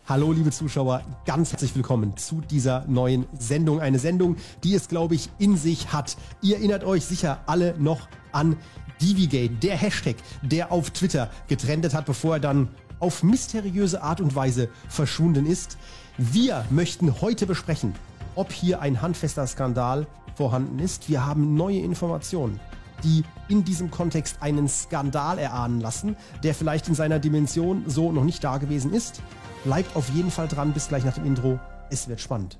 Hallo liebe Zuschauer, ganz herzlich willkommen zu dieser neuen Sendung. Eine Sendung, die es, glaube ich, in sich hat. Ihr erinnert euch sicher alle noch an Divigate, der Hashtag, der auf Twitter getrendet hat, bevor er dann auf mysteriöse Art und Weise verschwunden ist. Wir möchten heute besprechen, ob hier ein handfester Skandal vorhanden ist. Wir haben neue Informationen, die in diesem Kontext einen Skandal erahnen lassen, der vielleicht in seiner Dimension so noch nicht da gewesen ist. Bleibt auf jeden Fall dran, bis gleich nach dem Intro. Es wird spannend.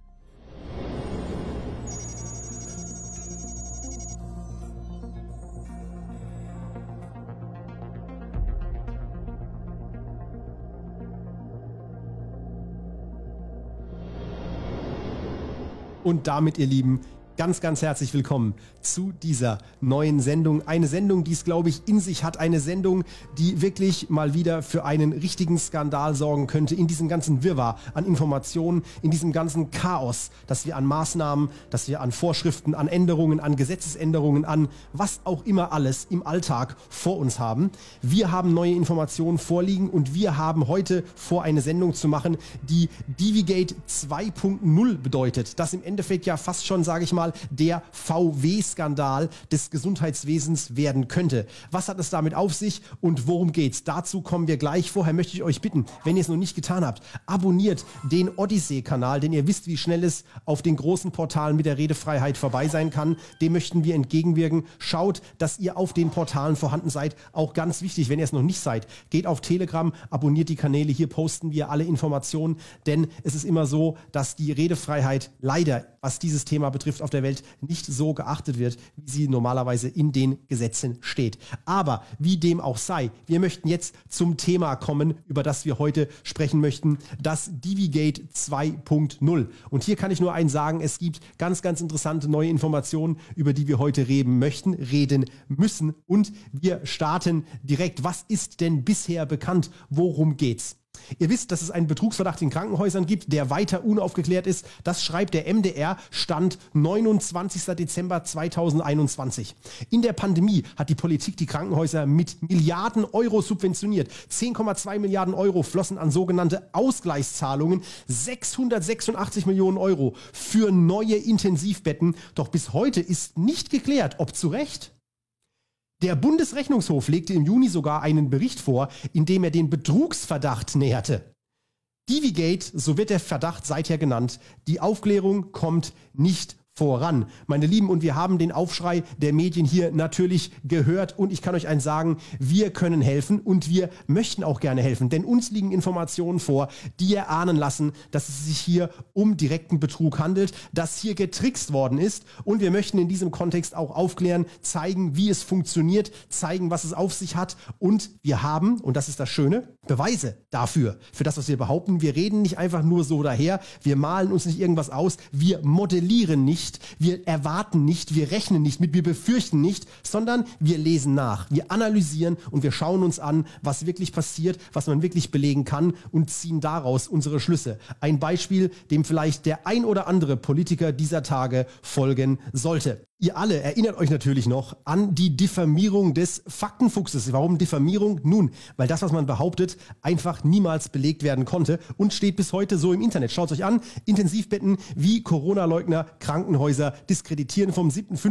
Und damit, ihr Lieben, ganz, ganz herzlich willkommen zu dieser neuen Sendung. Eine Sendung, die es, glaube ich, in sich hat. Eine Sendung, die wirklich mal wieder für einen richtigen Skandal sorgen könnte. In diesem ganzen Wirrwarr an Informationen, in diesem ganzen Chaos, das wir an Maßnahmen, das wir an Vorschriften, an Änderungen, an Gesetzesänderungen, an was auch immer alles im Alltag vor uns haben. Wir haben neue Informationen vorliegen und wir haben heute vor, eine Sendung zu machen, die Divigate 2.0 bedeutet. Das im Endeffekt ja fast schon, sage ich mal, der VW-Skandal des Gesundheitswesens werden könnte. Was hat es damit auf sich und worum geht's? Dazu kommen wir gleich. Vorher möchte ich euch bitten, wenn ihr es noch nicht getan habt, abonniert den Odyssey-Kanal, denn ihr wisst, wie schnell es auf den großen Portalen mit der Redefreiheit vorbei sein kann. Dem möchten wir entgegenwirken. Schaut, dass ihr auf den Portalen vorhanden seid. Auch ganz wichtig, wenn ihr es noch nicht seid, geht auf Telegram, abonniert die Kanäle. Hier posten wir alle Informationen, denn es ist immer so, dass die Redefreiheit leider, was dieses Thema betrifft, auf der Welt nicht so geachtet wird, wie sie normalerweise in den Gesetzen steht. Aber wie dem auch sei, wir möchten jetzt zum Thema kommen, über das wir heute sprechen möchten, das Divigate 2.0. Und hier kann ich nur eins sagen, es gibt ganz, ganz interessante neue Informationen, über die wir heute reden möchten, reden müssen. Und wir starten direkt. Was ist denn bisher bekannt? Worum geht's? Ihr wisst, dass es einen Betrugsverdacht in Krankenhäusern gibt, der weiter unaufgeklärt ist. Das schreibt der MDR, Stand 29. Dezember 2021. In der Pandemie hat die Politik die Krankenhäuser mit Milliarden Euro subventioniert. 10,2 Milliarden Euro flossen an sogenannte Ausgleichszahlungen, 686 Millionen Euro für neue Intensivbetten. Doch bis heute ist nicht geklärt, ob zu Recht. Der Bundesrechnungshof legte im Juni sogar einen Bericht vor, in dem er den Betrugsverdacht näherte. Divigate, so wird der Verdacht seither genannt, die Aufklärung kommt nicht voran. Meine Lieben, und wir haben den Aufschrei der Medien hier natürlich gehört und ich kann euch eins sagen, wir können helfen und wir möchten auch gerne helfen, denn uns liegen Informationen vor, die erahnen lassen, dass es sich hier um direkten Betrug handelt, dass hier getrickst worden ist und wir möchten in diesem Kontext auch aufklären, zeigen, wie es funktioniert, zeigen, was es auf sich hat und wir haben, und das ist das Schöne, Beweise dafür, für das, was wir behaupten. Wir reden nicht einfach nur so daher, wir malen uns nicht irgendwas aus, wir modellieren nicht, wir erwarten nicht, wir rechnen nicht mit, wir befürchten nicht, sondern wir lesen nach, wir analysieren und wir schauen uns an, was wirklich passiert, was man wirklich belegen kann und ziehen daraus unsere Schlüsse. Ein Beispiel, dem vielleicht der ein oder andere Politiker dieser Tage folgen sollte. Ihr alle erinnert euch natürlich noch an die Diffamierung des Faktenfuchses. Warum Diffamierung? Nun, weil das, was man behauptet, einfach niemals belegt werden konnte und steht bis heute so im Internet. Schaut es euch an, Intensivbetten wie Corona-Leugner, Krankenhäuser diskreditieren vom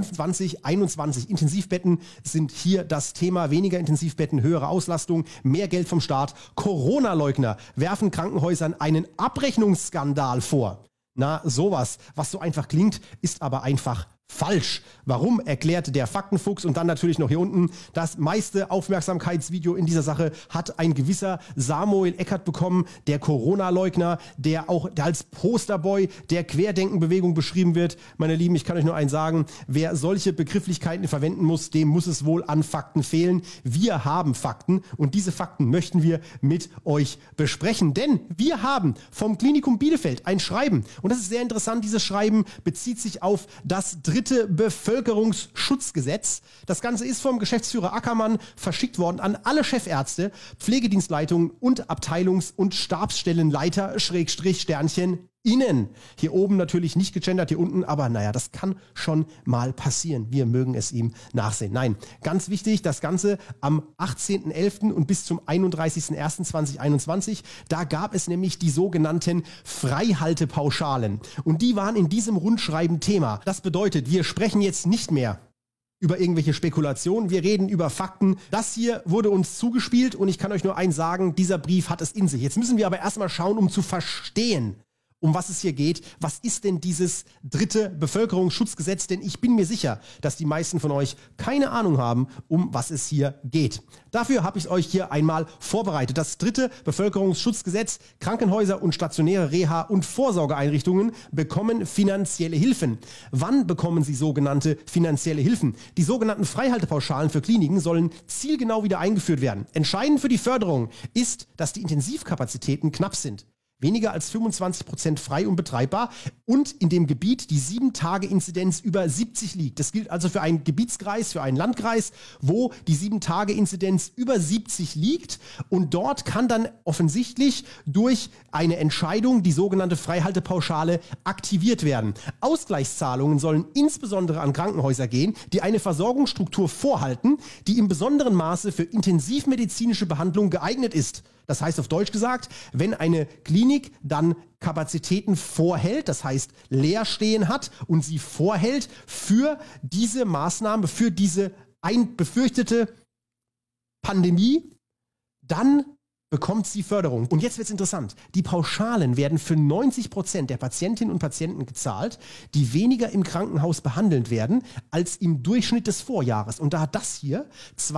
7.5.2021. Intensivbetten sind hier das Thema, weniger Intensivbetten, höhere Auslastung, mehr Geld vom Staat. Corona-Leugner werfen Krankenhäusern einen Abrechnungsskandal vor. Na, sowas, was so einfach klingt, ist aber einfach falsch. Warum, erklärt der Faktenfuchs und dann natürlich noch hier unten, das meiste Aufmerksamkeitsvideo in dieser Sache hat ein gewisser Samuel Eckert bekommen, der Corona-Leugner, der auch als Posterboy der Querdenkenbewegung beschrieben wird. Meine Lieben, ich kann euch nur eins sagen, wer solche Begrifflichkeiten verwenden muss, dem muss es wohl an Fakten fehlen. Wir haben Fakten und diese Fakten möchten wir mit euch besprechen, denn wir haben vom Klinikum Bielefeld ein Schreiben und das ist sehr interessant, dieses Schreiben bezieht sich auf das dritte Bevölkerungsschutzgesetz. Das Ganze ist vom Geschäftsführer Ackermann verschickt worden an alle Chefärzte, Pflegedienstleitungen und Abteilungs- und Stabsstellenleiter /Sternchen innen. Hier oben natürlich nicht gegendert, hier unten, aber naja, das kann schon mal passieren. Wir mögen es ihm nachsehen. Nein, ganz wichtig, das Ganze am 18.11. und bis zum 31.01.2021, da gab es nämlich die sogenannten Freihaltepauschalen. Und die waren in diesem Rundschreiben Thema. Das bedeutet, wir sprechen jetzt nicht mehr über irgendwelche Spekulationen, wir reden über Fakten. Das hier wurde uns zugespielt und ich kann euch nur eins sagen, dieser Brief hat es in sich. Jetzt müssen wir aber erstmal schauen, um zu verstehen, um was es hier geht. Was ist denn dieses dritte Bevölkerungsschutzgesetz? Denn ich bin mir sicher, dass die meisten von euch keine Ahnung haben, um was es hier geht. Dafür habe ich euch hier einmal vorbereitet. Das dritte Bevölkerungsschutzgesetz: Krankenhäuser und stationäre Reha- und Vorsorgeeinrichtungen bekommen finanzielle Hilfen. Wann bekommen sie sogenannte finanzielle Hilfen? Die sogenannten Freihaltepauschalen für Kliniken sollen zielgenau wieder eingeführt werden. Entscheidend für die Förderung ist, dass die Intensivkapazitäten knapp sind. Weniger als 25% frei und betreibbar und in dem Gebiet die 7-Tage-Inzidenz über 70 liegt. Das gilt also für einen Gebietskreis, für einen Landkreis, wo die 7-Tage-Inzidenz über 70 liegt und dort kann dann offensichtlich durch eine Entscheidung die sogenannte Freihaltepauschale aktiviert werden. Ausgleichszahlungen sollen insbesondere an Krankenhäuser gehen, die eine Versorgungsstruktur vorhalten, die im besonderen Maße für intensivmedizinische Behandlung geeignet ist. Das heißt auf Deutsch gesagt, wenn eine Klinik dann Kapazitäten vorhält, das heißt leer stehen hat und sie vorhält für diese Maßnahme, für diese befürchtete Pandemie, dann bekommt sie Förderung. Und jetzt wird es interessant. Die Pauschalen werden für 90% der Patientinnen und Patienten gezahlt, die weniger im Krankenhaus behandelt werden, als im Durchschnitt des Vorjahres. Und da das hier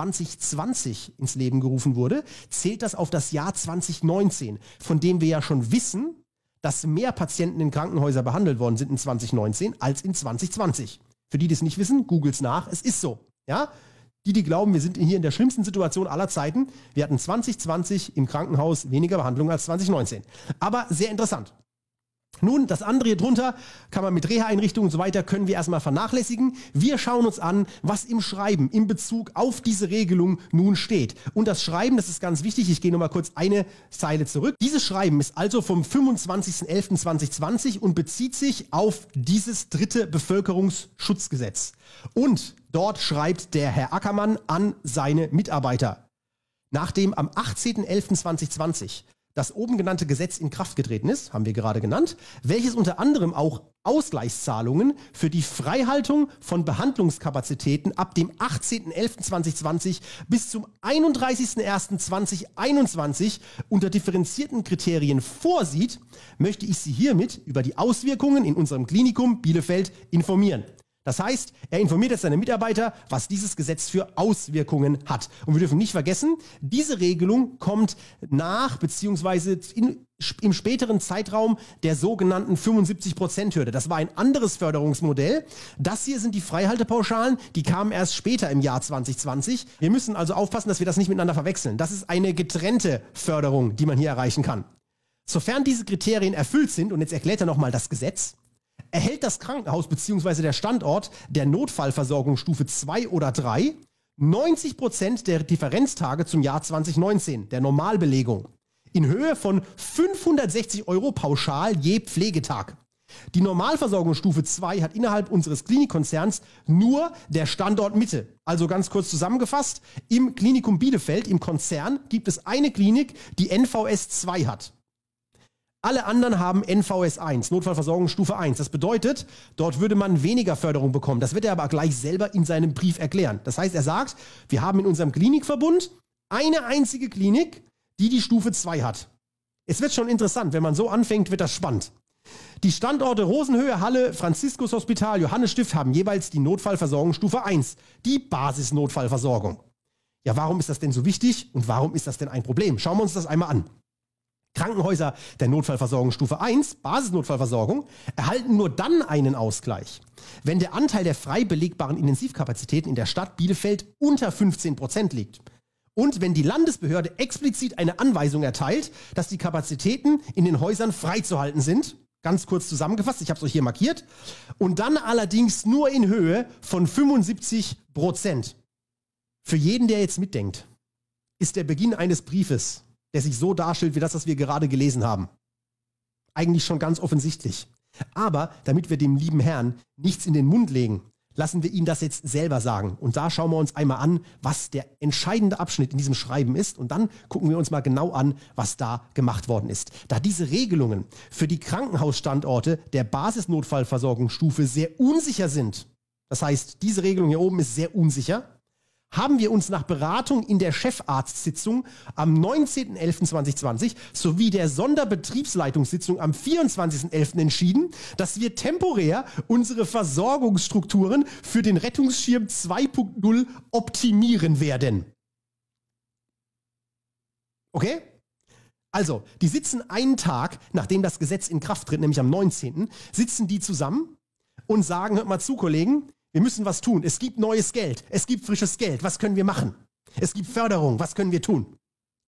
2020 ins Leben gerufen wurde, zählt das auf das Jahr 2019, von dem wir ja schon wissen, dass mehr Patienten in Krankenhäusern behandelt worden sind in 2019 als in 2020. Für die, die es nicht wissen, googelt's nach. Es ist so. Ja? Die glauben, wir sind hier in der schlimmsten Situation aller Zeiten. Wir hatten 2020 im Krankenhaus weniger Behandlung als 2019. Aber sehr interessant. Nun, das andere hier drunter kann man mit Reha-Einrichtungen und so weiter, können wir erstmal vernachlässigen. Wir schauen uns an, was im Schreiben in Bezug auf diese Regelung nun steht. Und das Schreiben, das ist ganz wichtig, ich gehe nochmal kurz eine Zeile zurück. Dieses Schreiben ist also vom 25.11.2020 und bezieht sich auf dieses dritte Bevölkerungsschutzgesetz. Und dort schreibt der Herr Ackermann an seine Mitarbeiter. Nachdem am 18.11.2020 das oben genannte Gesetz in Kraft getreten ist, haben wir gerade genannt, welches unter anderem auch Ausgleichszahlungen für die Freihaltung von Behandlungskapazitäten ab dem 18.11.2020 bis zum 31.01.2021 unter differenzierten Kriterien vorsieht, möchte ich Sie hiermit über die Auswirkungen in unserem Klinikum Bielefeld informieren. Das heißt, er informiert jetzt seine Mitarbeiter, was dieses Gesetz für Auswirkungen hat. Und wir dürfen nicht vergessen, diese Regelung kommt nach bzw. im späteren Zeitraum der sogenannten 75%-Hürde. Das war ein anderes Förderungsmodell. Das hier sind die Freihaltepauschalen, die kamen erst später im Jahr 2020. Wir müssen also aufpassen, dass wir das nicht miteinander verwechseln. Das ist eine getrennte Förderung, die man hier erreichen kann. Sofern diese Kriterien erfüllt sind, und jetzt erklärt er nochmal das Gesetz, erhält das Krankenhaus bzw. der Standort der Notfallversorgung Stufe 2 oder 3 90% der Differenztage zum Jahr 2019, der Normalbelegung, in Höhe von 560 € pauschal je Pflegetag. Die Normalversorgung Stufe 2 hat innerhalb unseres Klinikkonzerns nur der Standort Mitte. Also ganz kurz zusammengefasst, im Klinikum Bielefeld, im Konzern, gibt es eine Klinik, die NVS 2 hat. Alle anderen haben NVS 1, Notfallversorgungsstufe 1. Das bedeutet, dort würde man weniger Förderung bekommen. Das wird er aber gleich selber in seinem Brief erklären. Das heißt, er sagt, wir haben in unserem Klinikverbund eine einzige Klinik, die die Stufe 2 hat. Es wird schon interessant, wenn man so anfängt, wird das spannend. Die Standorte Rosenhöhe, Halle, Franziskus Hospital, Johannesstift haben jeweils die Notfallversorgungsstufe 1, die Basisnotfallversorgung. Ja, warum ist das denn so wichtig und warum ist das denn ein Problem? Schauen wir uns das einmal an. Krankenhäuser der Notfallversorgung Stufe 1, Basisnotfallversorgung, erhalten nur dann einen Ausgleich, wenn der Anteil der frei belegbaren Intensivkapazitäten in der Stadt Bielefeld unter 15% liegt. Und wenn die Landesbehörde explizit eine Anweisung erteilt, dass die Kapazitäten in den Häusern freizuhalten sind, ganz kurz zusammengefasst, ich habe es euch hier markiert, und dann allerdings nur in Höhe von 75%. Für jeden, der jetzt mitdenkt, ist der Beginn eines Briefes, der sich so darstellt wie das, was wir gerade gelesen haben, eigentlich schon ganz offensichtlich. Aber damit wir dem lieben Herrn nichts in den Mund legen, lassen wir ihn das jetzt selber sagen. Und da schauen wir uns einmal an, was der entscheidende Abschnitt in diesem Schreiben ist. Und dann gucken wir uns mal genau an, was da gemacht worden ist. Da diese Regelungen für die Krankenhausstandorte der Basisnotfallversorgungsstufe sehr unsicher sind, das heißt, diese Regelung hier oben ist sehr unsicher, haben wir uns nach Beratung in der Chefarztsitzung am 19.11.2020 sowie der Sonderbetriebsleitungssitzung am 24.11. entschieden, dass wir temporär unsere Versorgungsstrukturen für den Rettungsschirm 2.0 optimieren werden. Okay? Also, die sitzen einen Tag, nachdem das Gesetz in Kraft tritt, nämlich am 19., sitzen die zusammen und sagen, hört mal zu, Kollegen, wir müssen was tun. Es gibt neues Geld. Es gibt frisches Geld. Was können wir machen? Es gibt Förderung. Was können wir tun?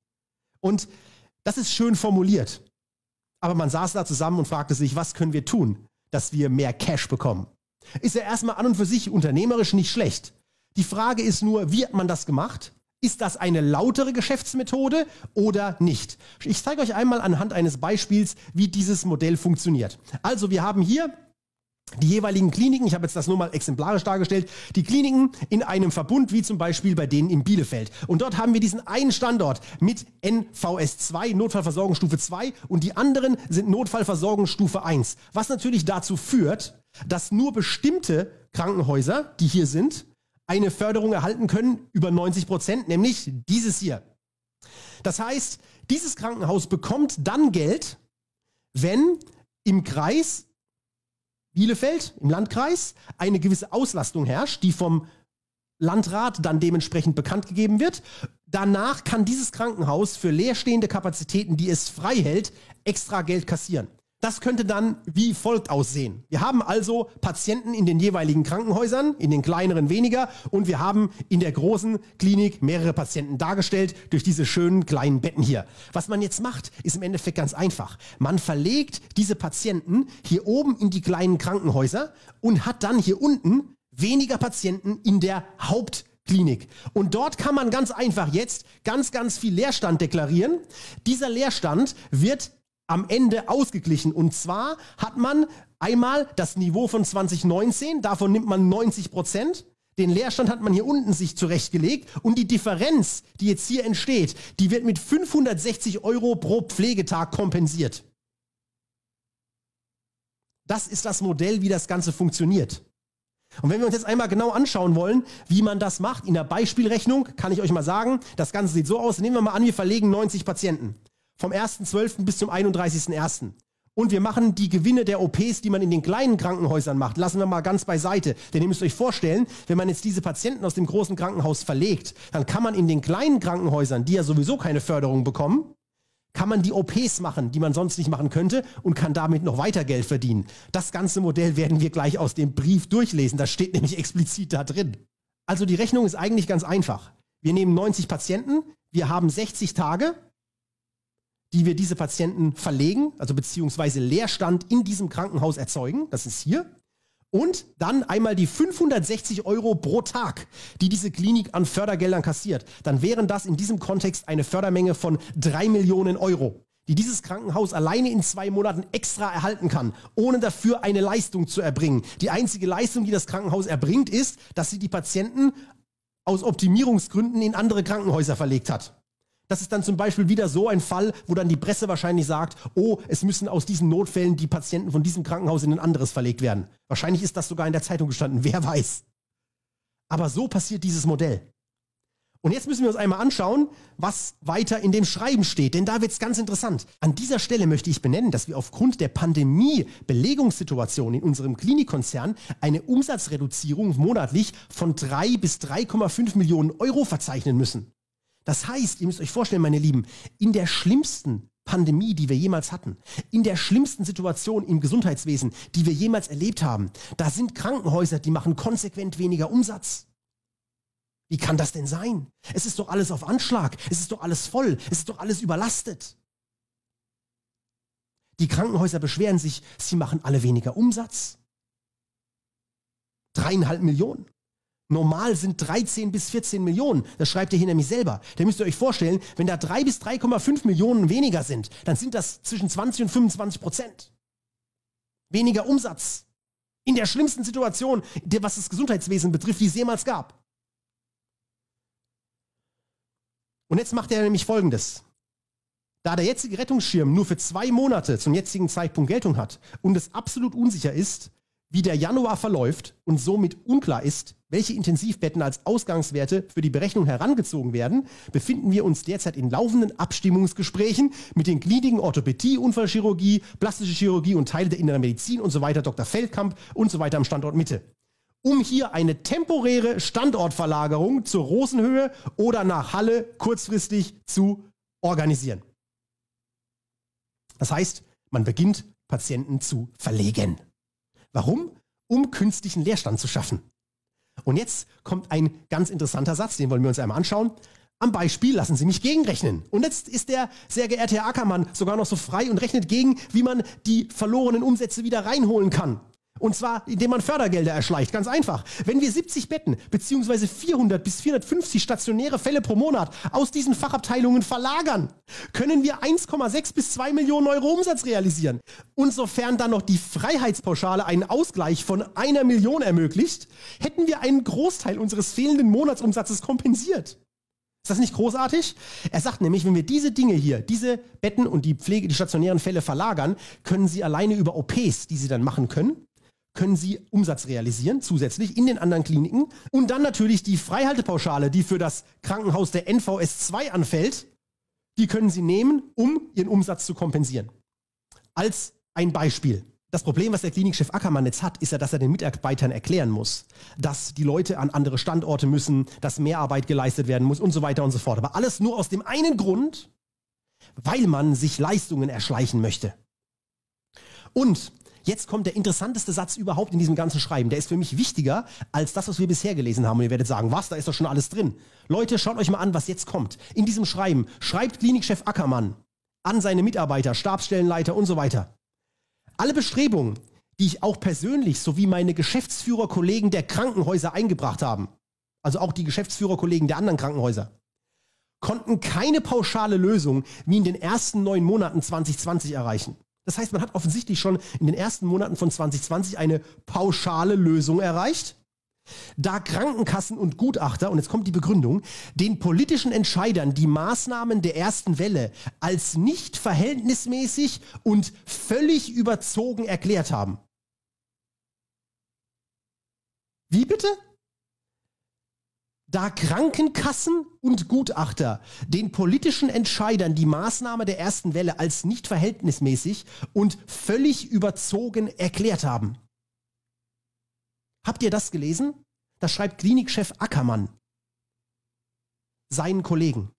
Und das ist schön formuliert. Aber man saß da zusammen und fragte sich, was können wir tun, dass wir mehr Cash bekommen? Ist ja erstmal an und für sich unternehmerisch nicht schlecht. Die Frage ist nur, wie hat man das gemacht? Ist das eine lautere Geschäftsmethode oder nicht? Ich zeige euch einmal anhand eines Beispiels, wie dieses Modell funktioniert. Also wir haben hier die jeweiligen Kliniken, ich habe jetzt das nur mal exemplarisch dargestellt, die Kliniken in einem Verbund, wie zum Beispiel bei denen in Bielefeld. Und dort haben wir diesen einen Standort mit NVS 2, Notfallversorgungsstufe 2, und die anderen sind Notfallversorgungsstufe 1. Was natürlich dazu führt, dass nur bestimmte Krankenhäuser, die hier sind, eine Förderung erhalten können über 90%, nämlich dieses hier. Das heißt, dieses Krankenhaus bekommt dann Geld, wenn im Kreis Bielefeld, im Landkreis, eine gewisse Auslastung herrscht, die vom Landrat dann dementsprechend bekannt gegeben wird. Danach kann dieses Krankenhaus für leerstehende Kapazitäten, die es frei hält, extra Geld kassieren. Das könnte dann wie folgt aussehen. Wir haben also Patienten in den jeweiligen Krankenhäusern, in den kleineren weniger, und wir haben in der großen Klinik mehrere Patienten dargestellt durch diese schönen kleinen Betten hier. Was man jetzt macht, ist im Endeffekt ganz einfach. Man verlegt diese Patienten hier oben in die kleinen Krankenhäuser und hat dann hier unten weniger Patienten in der Hauptklinik. Und dort kann man ganz einfach jetzt ganz viel Leerstand deklarieren. Dieser Leerstand wird am Ende ausgeglichen. Und zwar hat man einmal das Niveau von 2019, davon nimmt man 90%. Den Leerstand hat man hier unten sich zurechtgelegt und die Differenz, die jetzt hier entsteht, die wird mit 560 € pro Pflegetag kompensiert. Das ist das Modell, wie das Ganze funktioniert. Und wenn wir uns jetzt einmal genau anschauen wollen, wie man das macht, in der Beispielrechnung kann ich euch mal sagen, das Ganze sieht so aus. Nehmen wir mal an, wir verlegen 90 Patienten. Vom 1.12. bis zum 31.01. Und wir machen die Gewinne der OPs, die man in den kleinen Krankenhäusern macht, lassen wir mal ganz beiseite. Denn ihr müsst euch vorstellen, wenn man jetzt diese Patienten aus dem großen Krankenhaus verlegt, dann kann man in den kleinen Krankenhäusern, die ja sowieso keine Förderung bekommen, kann man die OPs machen, die man sonst nicht machen könnte, und kann damit noch weiter Geld verdienen. Das ganze Modell werden wir gleich aus dem Brief durchlesen. Das steht nämlich explizit da drin. Also die Rechnung ist eigentlich ganz einfach. Wir nehmen 90 Patienten, wir haben 60 Tage, die wir diese Patienten verlegen, also beziehungsweise Leerstand in diesem Krankenhaus erzeugen, das ist hier, und dann einmal die 560 € pro Tag, die diese Klinik an Fördergeldern kassiert. Dann wären das in diesem Kontext eine Fördermenge von 3 Millionen €, die dieses Krankenhaus alleine in 2 Monaten extra erhalten kann, ohne dafür eine Leistung zu erbringen. Die einzige Leistung, die das Krankenhaus erbringt, ist, dass sie die Patienten aus Optimierungsgründen in andere Krankenhäuser verlegt hat. Das ist dann zum Beispiel wieder so ein Fall, wo dann die Presse wahrscheinlich sagt, oh, es müssen aus diesen Notfällen die Patienten von diesem Krankenhaus in ein anderes verlegt werden. Wahrscheinlich ist das sogar in der Zeitung gestanden, wer weiß. Aber so passiert dieses Modell. Und jetzt müssen wir uns einmal anschauen, was weiter in dem Schreiben steht, denn da wird es ganz interessant. An dieser Stelle möchte ich benennen, dass wir aufgrund der Pandemie-Belegungssituation in unserem Klinikkonzern eine Umsatzreduzierung monatlich von 3 bis 3,5 Millionen € verzeichnen müssen. Das heißt, ihr müsst euch vorstellen, meine Lieben, in der schlimmsten Pandemie, die wir jemals hatten, in der schlimmsten Situation im Gesundheitswesen, die wir jemals erlebt haben, da sind Krankenhäuser, die machen konsequent weniger Umsatz. Wie kann das denn sein? Es ist doch alles auf Anschlag, es ist doch alles voll, es ist doch alles überlastet. Die Krankenhäuser beschweren sich, sie machen alle weniger Umsatz. 3,5 Millionen. Normal sind 13 bis 14 Millionen. Das schreibt ihr hier nämlich selber. Da müsst ihr euch vorstellen, wenn da 3 bis 3,5 Millionen weniger sind, dann sind das zwischen 20 und 25%. Weniger Umsatz. In der schlimmsten Situation, was das Gesundheitswesen betrifft, die es jemals gab. Und jetzt macht er nämlich Folgendes. Da der jetzige Rettungsschirm nur für 2 Monate zum jetzigen Zeitpunkt Geltung hat und es absolut unsicher ist, wie der Januar verläuft und somit unklar ist, welche Intensivbetten als Ausgangswerte für die Berechnung herangezogen werden, befinden wir uns derzeit in laufenden Abstimmungsgesprächen mit den Kliniken Orthopädie, Unfallchirurgie, plastische Chirurgie und Teile der inneren Medizin und so weiter, Dr. Feldkamp und so weiter am Standort Mitte, um hier eine temporäre Standortverlagerung zur Rosenhöhe oder nach Halle kurzfristig zu organisieren. Das heißt, man beginnt, Patienten zu verlegen. Warum? Um künstlichen Leerstand zu schaffen. Und jetzt kommt ein ganz interessanter Satz, den wollen wir uns einmal anschauen. Am Beispiel lassen Sie mich gegenrechnen. Und jetzt ist der sehr geehrte Herr Ackermann sogar noch so frei und rechnet gegen, wie man die verlorenen Umsätze wieder reinholen kann. Und zwar, indem man Fördergelder erschleicht. Ganz einfach. Wenn wir 70 Betten bzw. 400 bis 450 stationäre Fälle pro Monat aus diesen Fachabteilungen verlagern, können wir 1,6 bis 2 Millionen Euro Umsatz realisieren. Und sofern dann noch die Freiheitspauschale einen Ausgleich von 1 Million ermöglicht, hätten wir einen Großteil unseres fehlenden Monatsumsatzes kompensiert. Ist das nicht großartig? Er sagt nämlich, wenn wir diese Dinge hier, diese Betten und die stationären Fälle verlagern, können Sie alleine über OPs, die Sie dann machen können Sie Umsatz realisieren, zusätzlich in den anderen Kliniken. Und dann natürlich die Freihaltepauschale, die für das Krankenhaus der NVS 2 anfällt, die können Sie nehmen, um Ihren Umsatz zu kompensieren. Als ein Beispiel. Das Problem, was der Klinikchef Ackermann jetzt hat, ist ja, dass er den Mitarbeitern erklären muss, dass die Leute an andere Standorte müssen, dass Mehrarbeit geleistet werden muss und so weiter und so fort. Aber alles nur aus dem einen Grund, weil man sich Leistungen erschleichen möchte. Und jetzt kommt der interessanteste Satz überhaupt in diesem ganzen Schreiben. Der ist für mich wichtiger als das, was wir bisher gelesen haben. Und ihr werdet sagen, was, da ist doch schon alles drin. Leute, schaut euch mal an, was jetzt kommt. In diesem Schreiben schreibt Klinikchef Ackermann an seine Mitarbeiter, Stabsstellenleiter und so weiter. Alle Bestrebungen, die ich auch persönlich sowie meine Geschäftsführerkollegen der Krankenhäuser eingebracht haben, also auch die Geschäftsführerkollegen der anderen Krankenhäuser, konnten keine pauschale Lösung wie in den ersten 9 Monaten 2020 erreichen. Das heißt, man hat offensichtlich schon in den ersten Monaten von 2020 eine pauschale Lösung erreicht, da Krankenkassen und Gutachter, und jetzt kommt die Begründung, den politischen Entscheidern die Maßnahmen der ersten Welle als nicht verhältnismäßig und völlig überzogen erklärt haben. Wie bitte? Da Krankenkassen und Gutachter den politischen Entscheidern die Maßnahme der ersten Welle als nicht verhältnismäßig und völlig überzogen erklärt haben. Habt ihr das gelesen? Das schreibt Klinikchef Ackermann seinen Kollegen.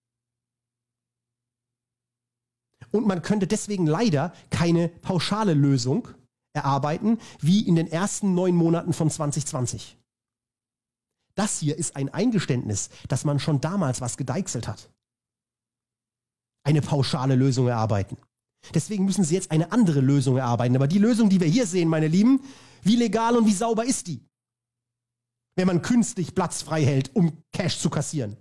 Und man könnte deswegen leider keine pauschale Lösung erarbeiten, wie in den ersten 9 Monaten von 2020. Das hier ist ein Eingeständnis, dass man schon damals was gedeichselt hat. Eine pauschale Lösung erarbeiten. Deswegen müssen sie jetzt eine andere Lösung erarbeiten. Aber die Lösung, die wir hier sehen, meine Lieben, wie legal und wie sauber ist die? Wenn man künstlich Platz frei hält, um Cash zu kassieren.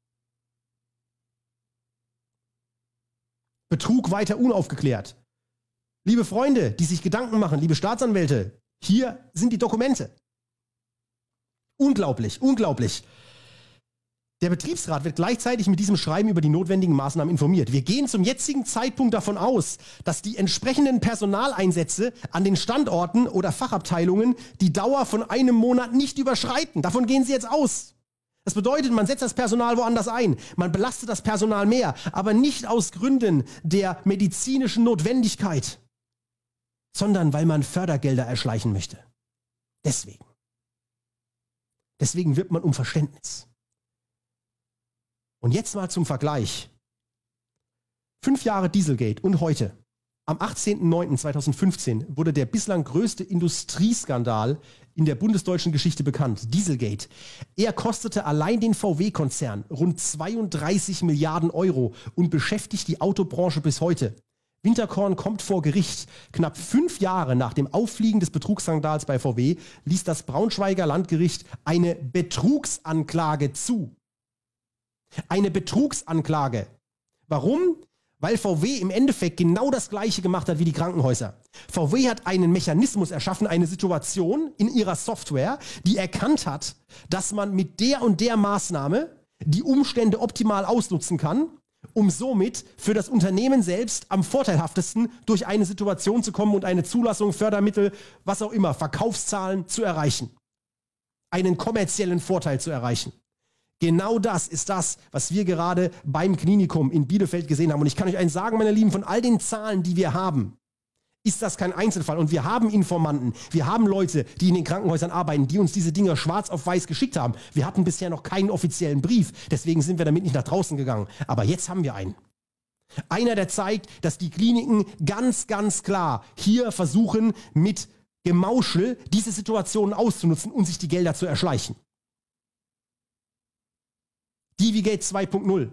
Betrug weiter unaufgeklärt. Liebe Freunde, die sich Gedanken machen, liebe Staatsanwälte, hier sind die Dokumente. Unglaublich, unglaublich. Der Betriebsrat wird gleichzeitig mit diesem Schreiben über die notwendigen Maßnahmen informiert. Wir gehen zum jetzigen Zeitpunkt davon aus, dass die entsprechenden Personaleinsätze an den Standorten oder Fachabteilungen die Dauer von 1 Monat nicht überschreiten. Davon gehen Sie jetzt aus. Das bedeutet, man setzt das Personal woanders ein. Man belastet das Personal mehr, aber nicht aus Gründen der medizinischen Notwendigkeit, sondern weil man Fördergelder erschleichen möchte. Deswegen. Deswegen wirbt man um Verständnis. Und jetzt mal zum Vergleich. 5 Jahre Dieselgate und heute. Am 18.09.2015 wurde der bislang größte Industrieskandal in der bundesdeutschen Geschichte bekannt. Dieselgate. Er kostete allein den VW-Konzern rund 32 Milliarden Euro und beschäftigt die Autobranche bis heute. Winterkorn kommt vor Gericht. Knapp 5 Jahre nach dem Auffliegen des Betrugsskandals bei VW ließ das Braunschweiger Landgericht eine Betrugsanklage zu. Eine Betrugsanklage. Warum? Weil VW im Endeffekt genau das Gleiche gemacht hat wie die Krankenhäuser. VW hat einen Mechanismus erschaffen, eine Situation in ihrer Software, die erkannt hat, dass man mit der und der Maßnahme die Umstände optimal ausnutzen kann, um somit für das Unternehmen selbst am vorteilhaftesten durch eine Situation zu kommen und eine Zulassung, Fördermittel, was auch immer, Verkaufszahlen zu erreichen. Einen kommerziellen Vorteil zu erreichen. Genau das ist das, was wir gerade beim Klinikum in Bielefeld gesehen haben. Und ich kann euch eins sagen, meine Lieben, von all den Zahlen, die wir haben, ist das kein Einzelfall. Und wir haben Informanten, wir haben Leute, die in den Krankenhäusern arbeiten, die uns diese Dinger schwarz auf weiß geschickt haben. Wir hatten bisher noch keinen offiziellen Brief, deswegen sind wir damit nicht nach draußen gegangen. Aber jetzt haben wir einen. Einer, der zeigt, dass die Kliniken ganz, ganz klar hier versuchen, mit Gemauschel diese Situationen auszunutzen und sich die Gelder zu erschleichen. DiviGate 2.0.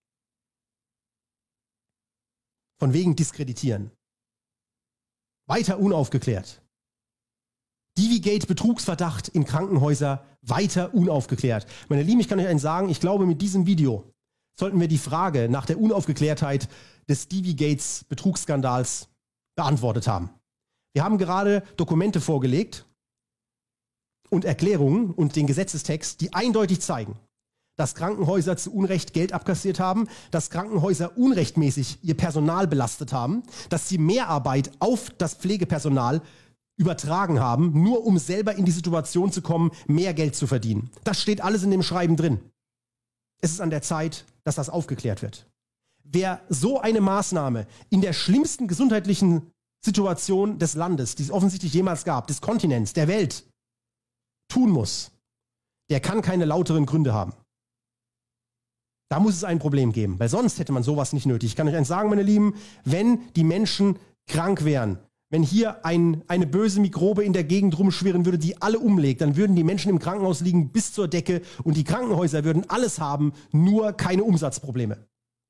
Von wegen diskreditieren. Weiter unaufgeklärt. DiviGate Betrugsverdacht in Krankenhäuser weiter unaufgeklärt. Meine Lieben, ich kann euch eins sagen, ich glaube, mit diesem Video sollten wir die Frage nach der Unaufgeklärtheit des DiviGates Betrugsskandals beantwortet haben. Wir haben gerade Dokumente vorgelegt und Erklärungen und den Gesetzestext, die eindeutig zeigen, dass Krankenhäuser zu Unrecht Geld abkassiert haben, dass Krankenhäuser unrechtmäßig ihr Personal belastet haben, dass sie Mehrarbeit auf das Pflegepersonal übertragen haben, nur um selber in die Situation zu kommen, mehr Geld zu verdienen. Das steht alles in dem Schreiben drin. Es ist an der Zeit, dass das aufgeklärt wird. Wer so eine Maßnahme in der schlimmsten gesundheitlichen Situation des Landes, die es offensichtlich jemals gab, des Kontinents, der Welt, tun muss, der kann keine lauteren Gründe haben. Da muss es ein Problem geben, weil sonst hätte man sowas nicht nötig. Ich kann euch eins sagen, meine Lieben, wenn die Menschen krank wären, wenn hier eine böse Mikrobe in der Gegend rumschwirren würde, die alle umlegt, dann würden die Menschen im Krankenhaus liegen bis zur Decke und die Krankenhäuser würden alles haben, nur keine Umsatzprobleme.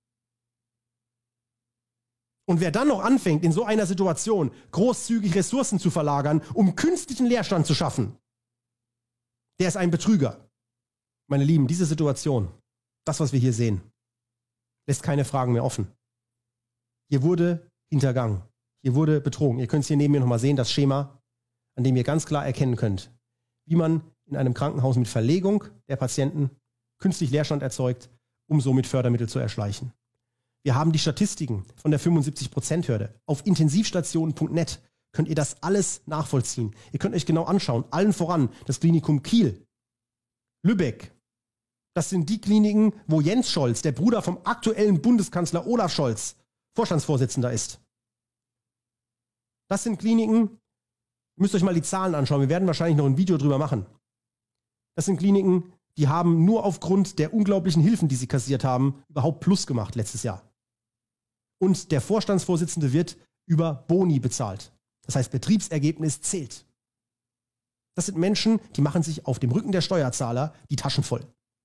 Und wer dann noch anfängt, in so einer Situation großzügig Ressourcen zu verlagern, um künstlichen Leerstand zu schaffen, der ist ein Betrüger. Meine Lieben, diese Situation, das, was wir hier sehen, lässt keine Fragen mehr offen. Hier wurde hintergangen. Hier wurde betrogen. Ihr könnt es hier neben mir nochmal sehen, das Schema, an dem ihr ganz klar erkennen könnt, wie man in einem Krankenhaus mit Verlegung der Patienten künstlich Leerstand erzeugt, um somit Fördermittel zu erschleichen. Wir haben die Statistiken von der 75%-Hürde. Auf intensivstationen.net könnt ihr das alles nachvollziehen. Ihr könnt euch genau anschauen, allen voran das Klinikum Kiel, Lübeck. Das sind die Kliniken, wo Jens Scholz, der Bruder vom aktuellen Bundeskanzler Olaf Scholz, Vorstandsvorsitzender ist. Das sind Kliniken, ihr müsst euch mal die Zahlen anschauen, wir werden wahrscheinlich noch ein Video drüber machen. Das sind Kliniken, die haben nur aufgrund der unglaublichen Hilfen, die sie kassiert haben, überhaupt Plus gemacht letztes Jahr. Und der Vorstandsvorsitzende wird über Boni bezahlt. Das heißt, Betriebsergebnis zählt. Das sind Menschen, die machen sich auf dem Rücken der Steuerzahler die Taschen voll.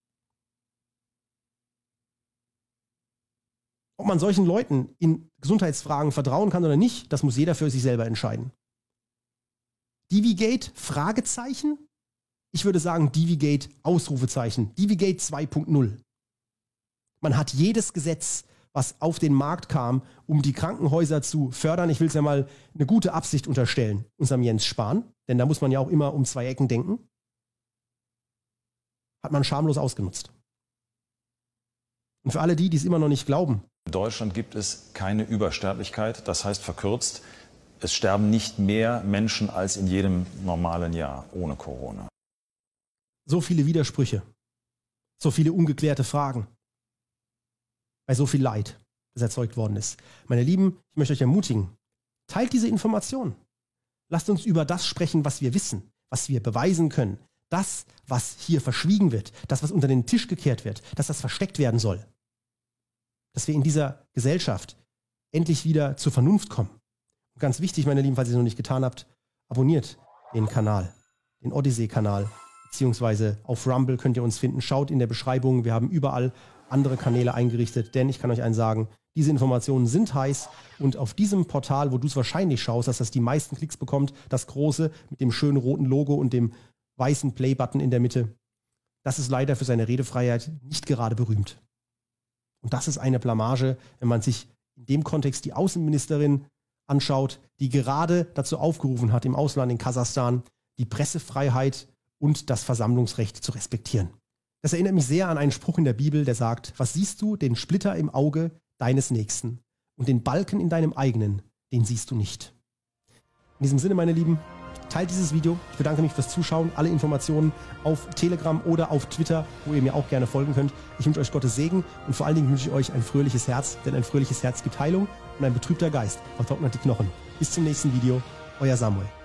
Ob man solchen Leuten in Gesundheitsfragen vertrauen kann oder nicht, das muss jeder für sich selber entscheiden. DiviGate, Fragezeichen? Ich würde sagen DiviGate, Ausrufezeichen. DiviGate 2.0. Man hat jedes Gesetz, was auf den Markt kam, um die Krankenhäuser zu fördern, ich will es ja mal eine gute Absicht unterstellen, unserem Jens Spahn, denn da muss man ja auch immer um zwei Ecken denken, hat man schamlos ausgenutzt. Und für alle die, die es immer noch nicht glauben, in Deutschland gibt es keine Übersterblichkeit, das heißt verkürzt, es sterben nicht mehr Menschen als in jedem normalen Jahr ohne Corona. So viele Widersprüche, so viele ungeklärte Fragen, bei so viel Leid, das erzeugt worden ist. Meine Lieben, ich möchte euch ermutigen, teilt diese Informationen. Lasst uns über das sprechen, was wir wissen, was wir beweisen können. Das, was hier verschwiegen wird, das, was unter den Tisch gekehrt wird, dass das versteckt werden soll. Dass wir in dieser Gesellschaft endlich wieder zur Vernunft kommen. Und ganz wichtig, meine Lieben, falls ihr es noch nicht getan habt, abonniert den Kanal, den Odyssey-Kanal, beziehungsweise auf Rumble könnt ihr uns finden. Schaut in der Beschreibung, wir haben überall andere Kanäle eingerichtet, denn ich kann euch eins sagen, diese Informationen sind heiß und auf diesem Portal, wo du es wahrscheinlich schaust, dass das die meisten Klicks bekommt, das große mit dem schönen roten Logo und dem weißen Play-Button in der Mitte, das ist leider für seine Redefreiheit nicht gerade berühmt. Und das ist eine Blamage, wenn man sich in dem Kontext die Außenministerin anschaut, die gerade dazu aufgerufen hat, im Ausland in Kasachstan die Pressefreiheit und das Versammlungsrecht zu respektieren. Das erinnert mich sehr an einen Spruch in der Bibel, der sagt, was siehst du, den Splitter im Auge deines Nächsten und den Balken in deinem eigenen, den siehst du nicht. In diesem Sinne, meine Lieben, teilt dieses Video. Ich bedanke mich fürs Zuschauen. Alle Informationen auf Telegram oder auf Twitter, wo ihr mir auch gerne folgen könnt. Ich wünsche euch Gottes Segen und vor allen Dingen wünsche ich euch ein fröhliches Herz, denn ein fröhliches Herz gibt Heilung und ein betrübter Geist vertrocknet die Knochen. Bis zum nächsten Video, euer Samuel.